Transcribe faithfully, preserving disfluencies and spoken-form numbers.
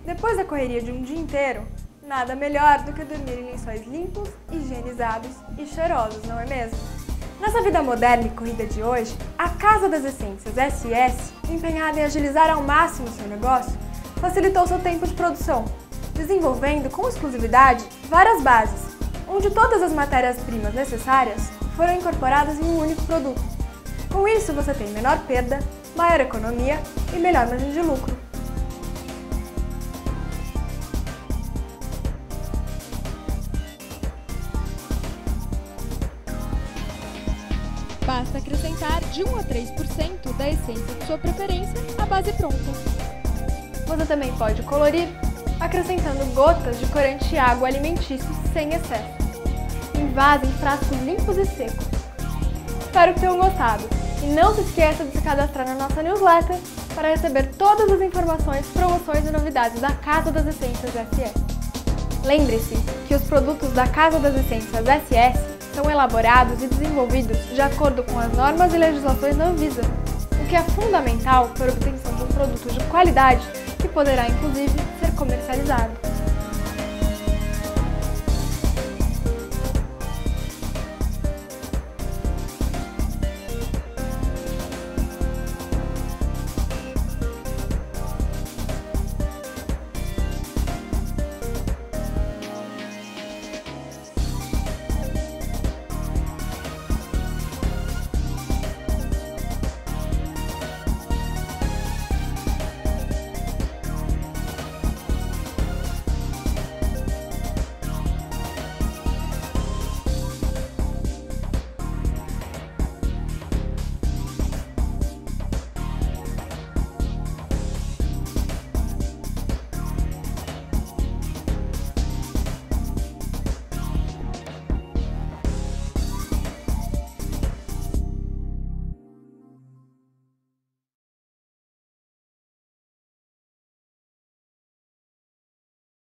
Depois da correria de um dia inteiro, nada melhor do que dormir em lençóis limpos, higienizados e cheirosos, não é mesmo? Nessa vida moderna e corrida de hoje, a Casa das Essências S S, empenhada em agilizar ao máximo seu negócio, facilitou seu tempo de produção, desenvolvendo com exclusividade várias bases, onde todas as matérias-primas necessárias foram incorporadas em um único produto. Com isso, você tem menor perda, maior economia e melhor margem de lucro. Basta acrescentar de um a três por cento da essência de sua preferência à base pronta. Você também pode colorir acrescentando gotas de corante e água alimentício sem excesso. Invase em frascos limpos e secos. Espero que tenham gostado e não se esqueça de se cadastrar na nossa newsletter para receber todas as informações, promoções e novidades da Casa das Essências S S. Lembre-se que os produtos da Casa das Essências S S são elaborados e desenvolvidos de acordo com as normas e legislações da Anvisa, o que é fundamental para a obtenção de um produto de qualidade que poderá, inclusive, ser comercializado.